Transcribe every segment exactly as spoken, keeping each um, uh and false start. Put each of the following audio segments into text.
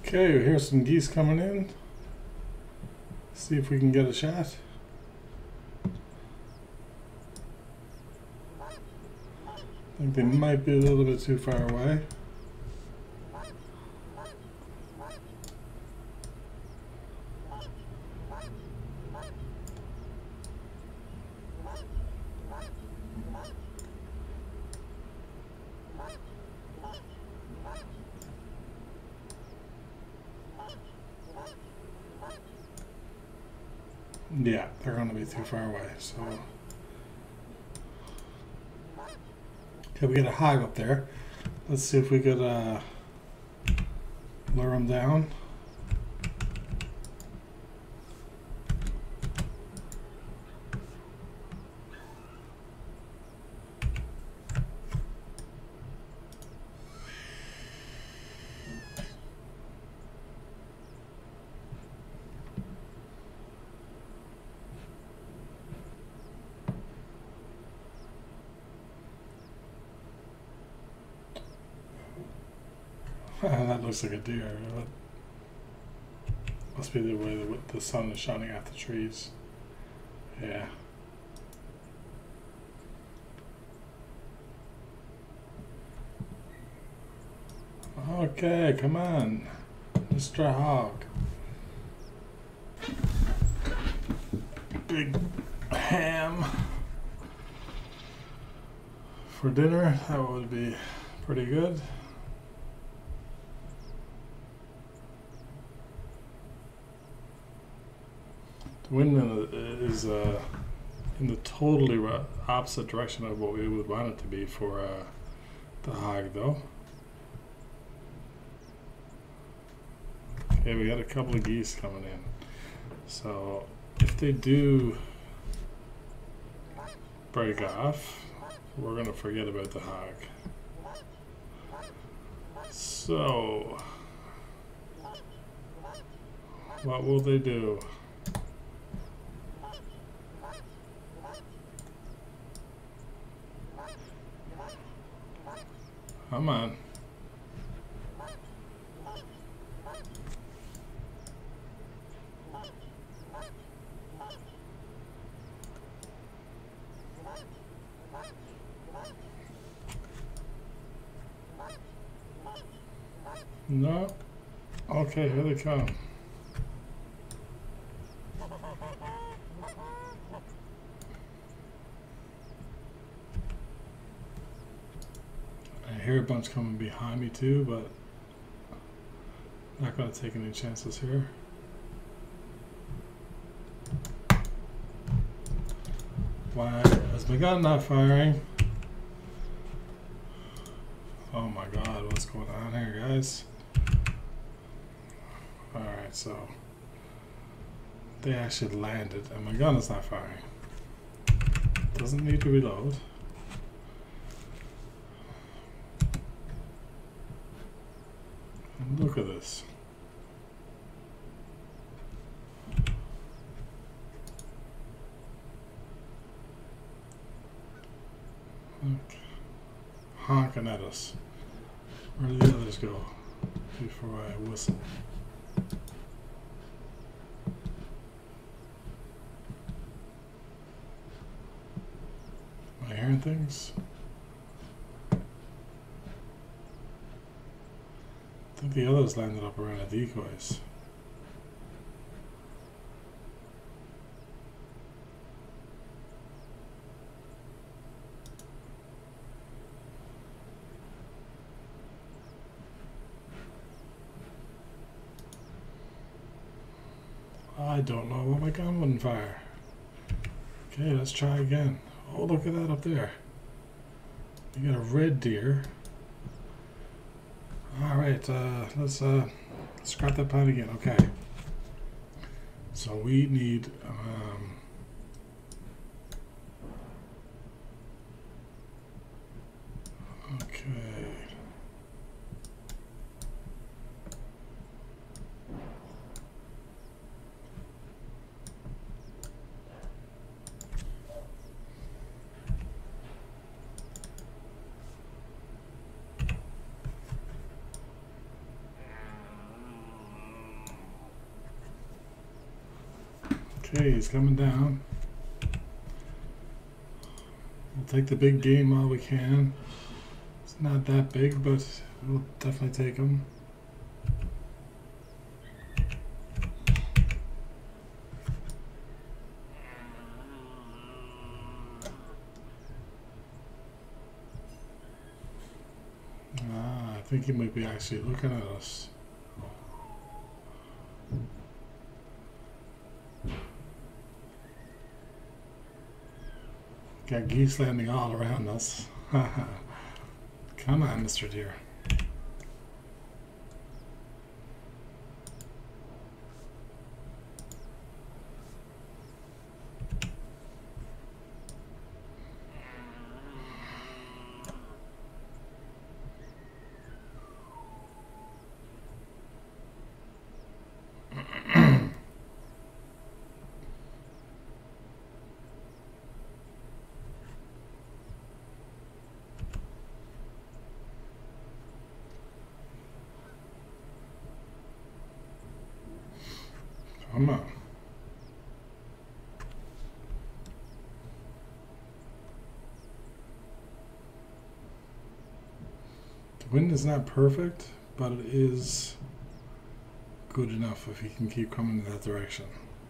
Okay, here's some geese coming in. See if we can get a shot. I think they might be a little bit too far away. Yeah, they're going to be too far away, so... Okay, we got a hog up there. Let's see if we could uh, lure him down. That looks like a deer. Must be the way the, the sun is shining off the trees. Yeah. Okay, come on, Mister Hog. Big ham for dinner. That would be pretty good. The wind is uh, in the totally opposite direction of what we would want it to be for uh, the hog, though. Okay, we got a couple of geese coming in. So if they do break off, we're going to forget about the hog. So what will they do? Come on. No. Okay, here they come. I hear a bunch coming behind me too, but not going to take any chances here. Why is my gun not firing? Oh my god, what's going on here, guys? Alright, so they actually landed and my gun is not firing. Doesn't need to reload. And look at this. Okay. Honking at us. Where do the others go before I whistle? Am I hearing things? I think the others landed up around the decoys. I don't know why my gun wouldn't fire. Okay, let's try again. Oh, look at that up there. You got a red deer. Alright, uh, let's uh, scrap that plan again. Okay. So we need... Um, okay. Okay, he's coming down. We'll take the big game while we can. It's not that big, but we'll definitely take him. Ah, I think he might be actually looking at us. Got geese landing all around us. Come on, Mister Deer. Come on. The wind is not perfect, but it is good enough if he can keep coming in that direction.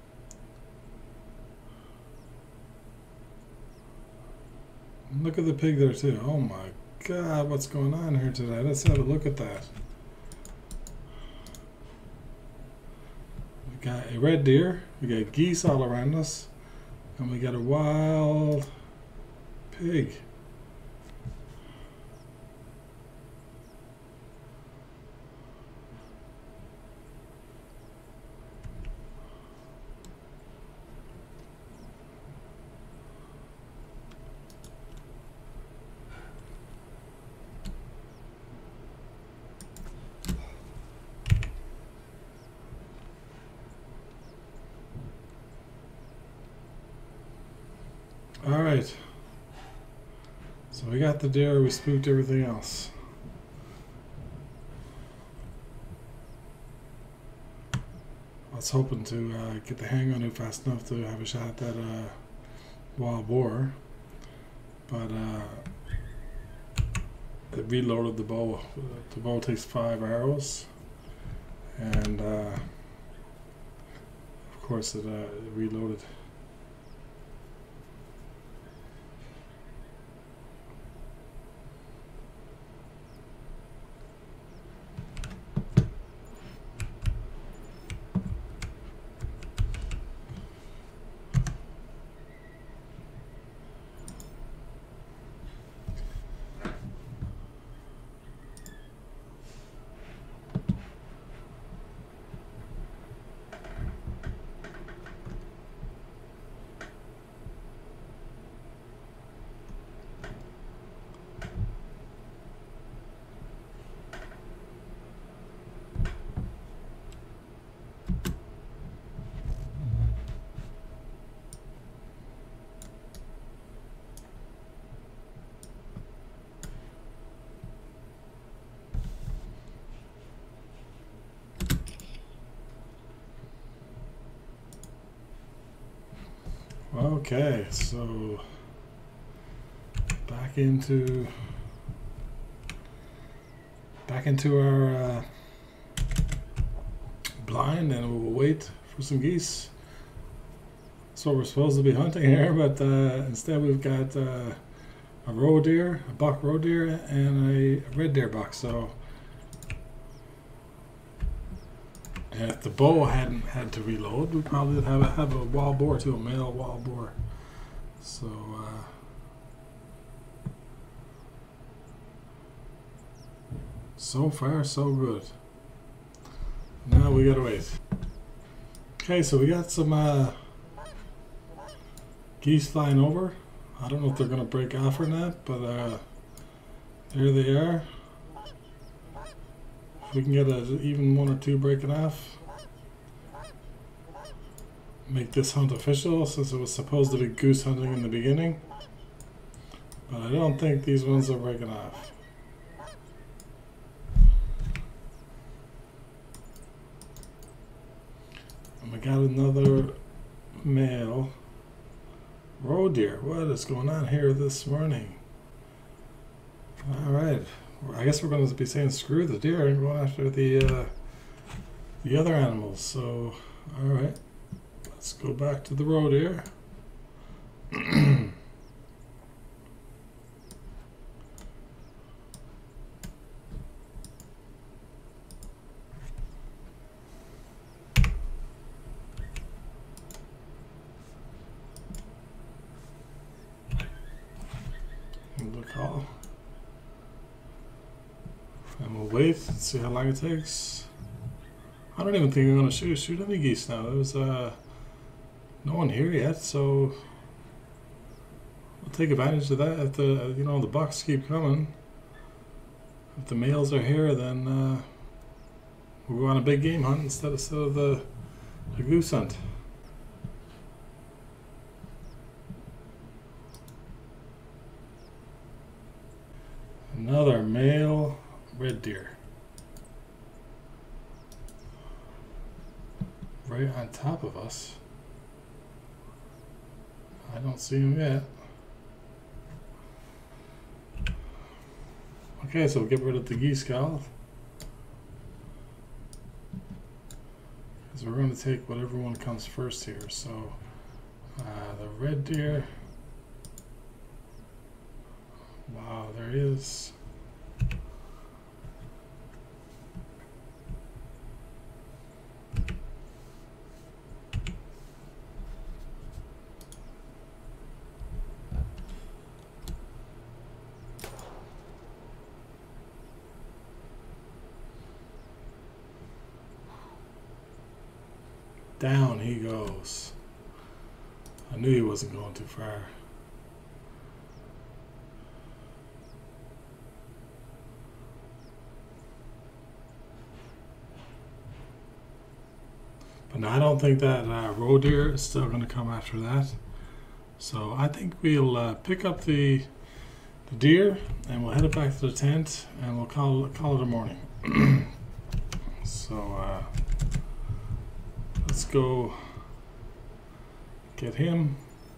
Look at the pig there too. Oh my God, what's going on here today? Let's have a look at that. We got a red deer, we got geese all around us, and we got a wild pig. All right, so we got the deer, we spooked everything else. I was hoping to uh, get the hang on it fast enough to have a shot at that uh, wild boar, but uh, it reloaded the bow. The bow takes five arrows, and uh, of course it, uh, it reloaded. Okay, so back into back into our uh, blind, and we'll wait for some geese. That's what we're supposed to be hunting here, but uh, instead we've got uh, a roe deer, a buck roe deer, and a red deer buck. So if the bow hadn't had to reload, we'd probably have a, have a wild boar too, a male wild boar. So, uh, so far so good. Now we gotta wait. Okay, so we got some uh, geese flying over. I don't know if they're gonna break off or not, but uh, there they are. If we can get a, even one or two breaking off, make this hunt official, since it was supposed to be goose hunting in the beginning. But I don't think these ones are breaking off. And we got another male roe deer. What is going on here this morning? All right, I guess we're going to be saying screw the deer and going after the uh, the other animals. So, all right, let's go back to the roe deer. Look all. And we'll wait and see how long it takes. I don't even think we're going to shoot shoot any geese now. There's uh, no one here yet, so we'll take advantage of that. If the you know the bucks keep coming, if the males are here, then uh, we'll go on a big game hunt instead of, instead of the, the goose hunt. Another male red deer. Right on top of us. I don't see him yet. Okay, so we'll get rid of the geese cowl. Because we're going to take whatever one comes first here. So uh, the red deer. Wow, there he is. Down he goes. I knew he wasn't going too far. But no, I don't think that uh, roe deer is still going to come after that. So I think we'll uh, pick up the the deer and we'll head it back to the tent and we'll call call it a morning. So uh, let's go get him.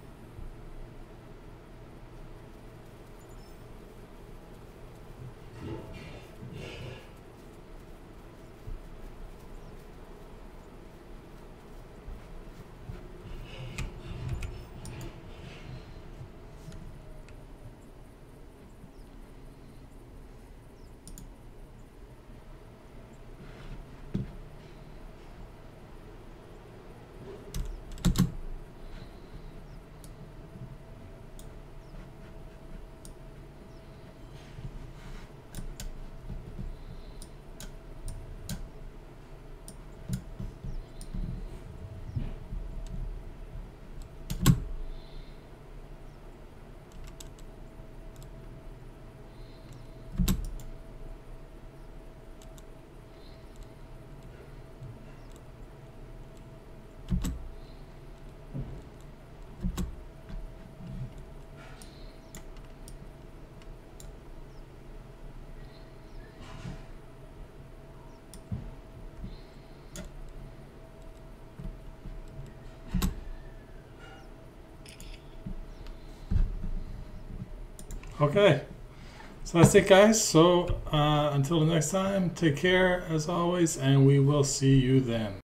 Okay, so that's it, guys. So uh, until the next time, take care as always, and we will see you then.